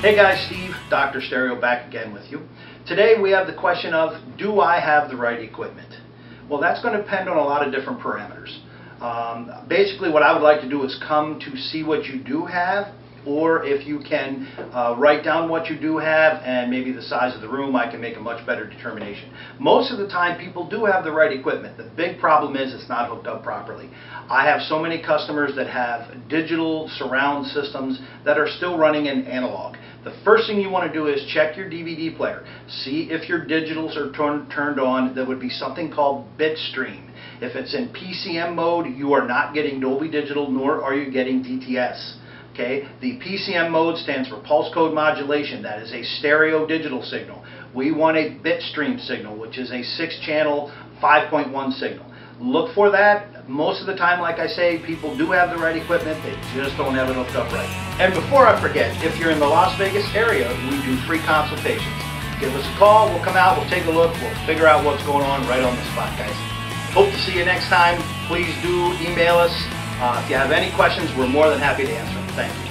Hey guys, Steve, Dr. Stereo back again with you. Today we have the question of, do I have the right equipment? Well, that's going to depend on a lot of different parameters. Basically what I would like to do is come to see what you do have, or if you can write down what you do have and maybe the size of the room, I can make a much better determination. Most of the time people do have the right equipment. The big problem is it's not hooked up properly. I have so many customers that have digital surround systems that are still running in analog. The first thing you want to do is check your DVD player. See if your digitals are turned on. There would be something called Bitstream. If it's in PCM mode, you are not getting Dolby Digital, nor are you getting DTS. Okay? The PCM mode stands for pulse code modulation. That is a stereo digital signal. We want a Bitstream signal, which is a 6-channel 5.1 signal. Look for that. Most of the time, like I say, people do have the right equipment, they just don't have it hooked up right. And before I forget, if you're in the Las Vegas area, we do free consultations. Give us a call, we'll come out, we'll take a look, we'll figure out what's going on right on the spot, guys. Hope to see you next time. Please do email us. If you have any questions, we're more than happy to answer them. Thank you.